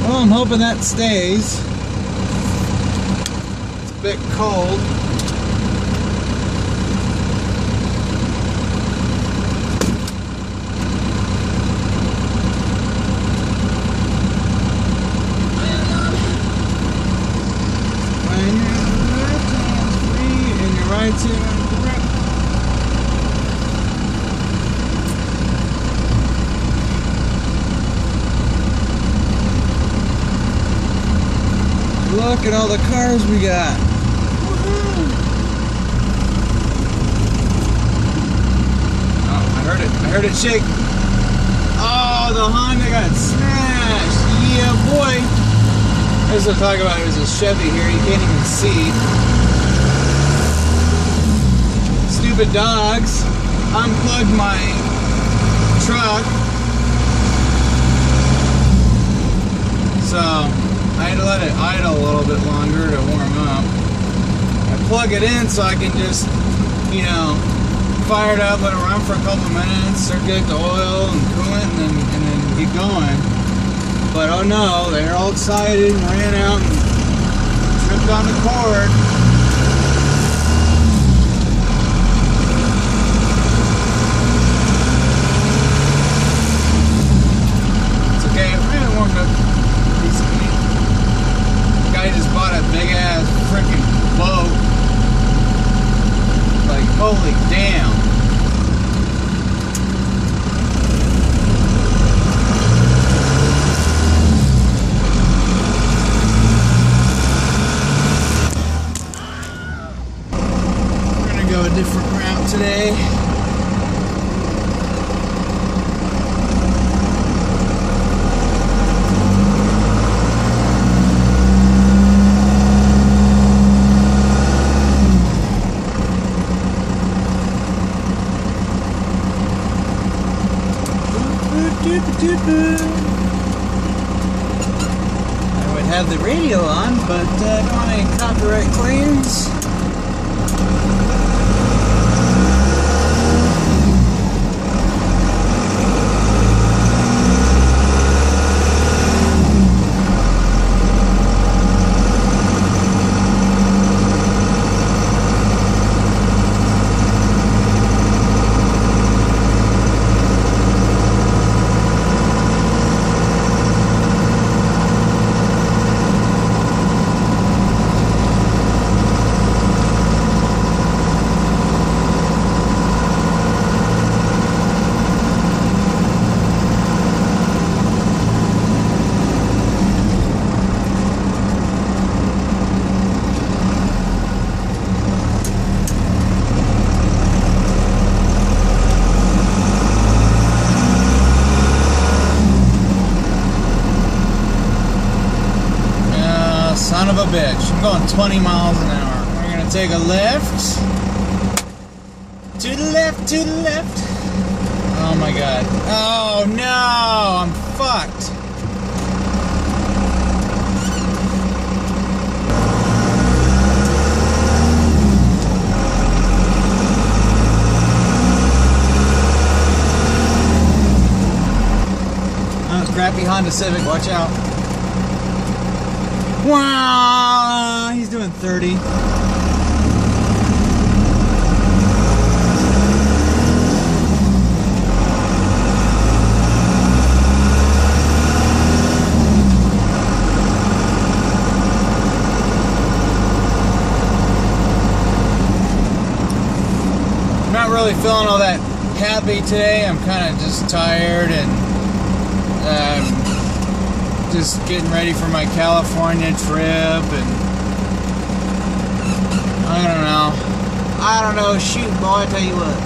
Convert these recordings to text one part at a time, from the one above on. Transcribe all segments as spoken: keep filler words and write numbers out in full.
Well, I'm hoping that stays. It's a bit cold. When your left hand's free and your right's in correct. Look at all the cars we got. Oh, I heard it. I heard it shake. Oh, the Honda got smashed. Yeah, boy. As I talk about, there's a Chevy here. You can't even see. Stupid dogs unplugged my truck. So I had to let it idle a little bit longer to warm up. I plug it in so I can just, you know, fire it up, let it run for a couple minutes, circulate the oil and coolant, and then, and then get going. But oh no, they're all excited and ran out and tripped on the cord. It's okay, I haven't warmed up recently. I just bought a big ass freaking boat. Like, holy damn. We're gonna go a different route today. I would have the radio on, but uh, I don't want any copyright claims. Son of a bitch. I'm going twenty miles an hour. We're gonna take a left. To the left, to the left. Oh my god. Oh no! I'm fucked. Oh, crappy Honda Civic, watch out. Wow, he's doing thirty. I'm not really feeling all that happy today. I'm kind of just tired and um, just getting ready for my California trip, and I don't know. I don't know. Shoot, boy, I tell you what.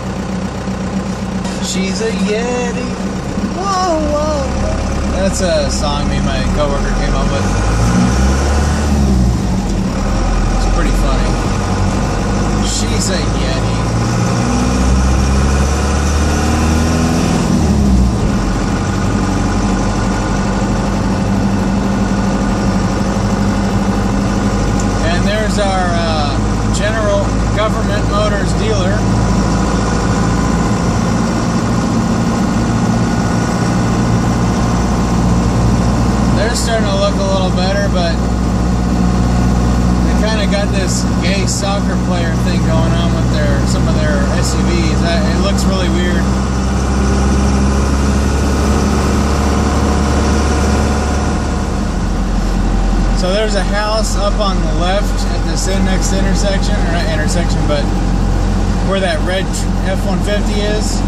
She's a Yeti. Whoa, whoa. That's a song me and my coworker came up with. It's pretty funny. She's a Yeti. There's our uh, General Government Motors dealer. They're starting little better, but they kind of got this gay soccer player thing going on with their some of their S U Vs. That, it looks really weird. So there's a house up on the left at this next intersection, or not intersection, but where that red F one fifty is.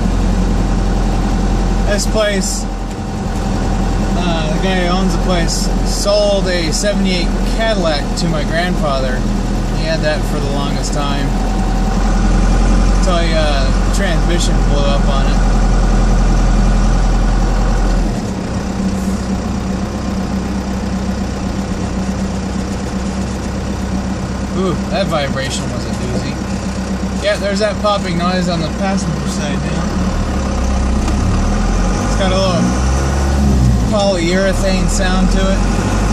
This place, uh, the guy who owns the place sold a seventy-eight Cadillac to my grandfather. He had that for the longest time. Until the uh, transmission blew up on it. Ooh, that vibration was a doozy. Yeah, there's that popping noise on the passenger side now. It's got a little polyurethane sound to it.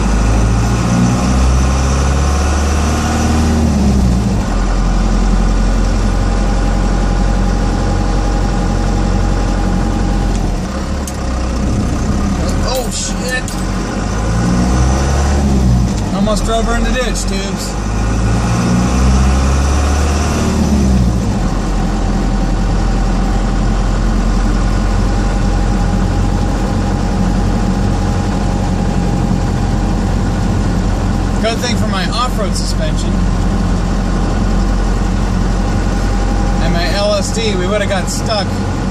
Oh shit! Almost drove her in the ditch, tubes. Good thing for my off-road suspension and my L S D, we would have got stuck.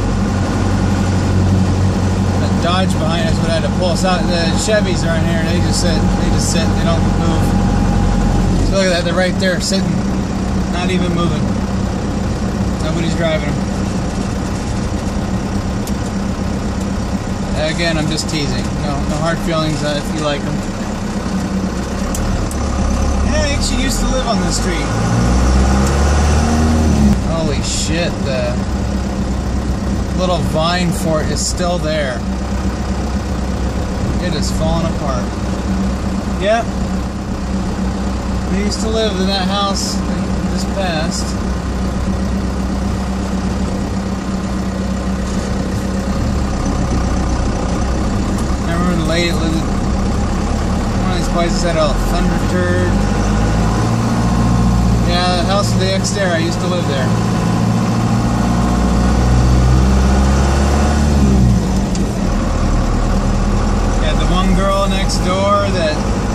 The Dodge behind us would have had to pull us out. The Chevys are in here. They just sit. They just sit. They don't move. So look at that. They're right there, sitting, not even moving. Nobody's driving them. Again, I'm just teasing. No, no hard feelings uh, if you like them. I think she used to live on this street. Holy shit, the little vine fort is still there. It is falling apart. Yep. We used to live in that house just passed. I remember the lady that lived in one of these places had a thunder turd. Yeah, the house with the Xterra, I used to live there. Yeah, the one girl next door that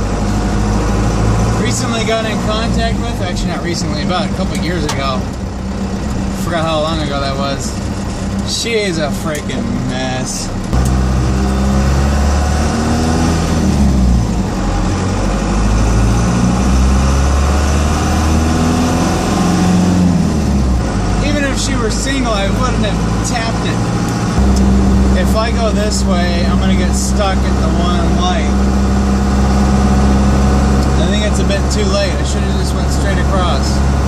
recently got in contact with, actually not recently, about a couple years ago. Forgot how long ago that was. She is a freaking mess. If she were single, I wouldn't have tapped it. If I go this way, I'm gonna get stuck at the one light. I think it's a bit too late. I should have just went straight across.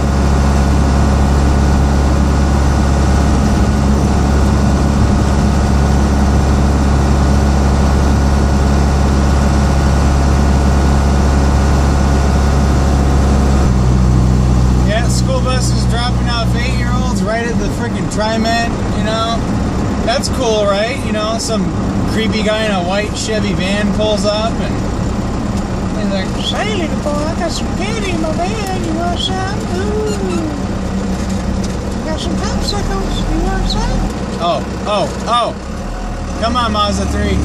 Yeah, school buses dropping off eight-year-olds right at the freaking TriMet, you know? That's cool, right? You know, some creepy guy in a white Chevy van pulls up and he's like, "Say, little boy, I got some candy in my van. You want some? Ooh. Got some popsicles. You want some?" Oh, oh, oh. Come on, Mazda three.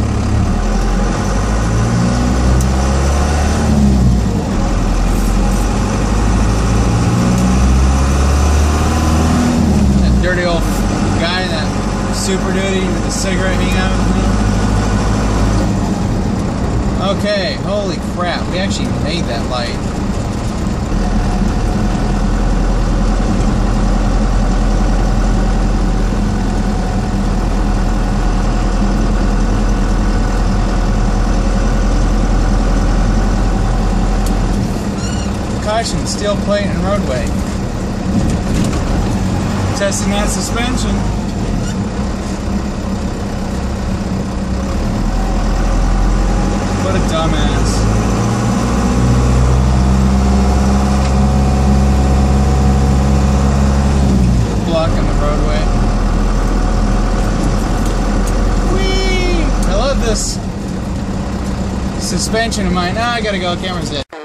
That dirty old guy in that Super Duty with the cigarette hanging out of his mouth. Okay, holy crap, we actually made that light. Caution, steel plate and roadway. Testing that suspension. What a dumbass. Blocking the roadway. Whee! I love this suspension of mine. Ah, I gotta go. Camera's dead.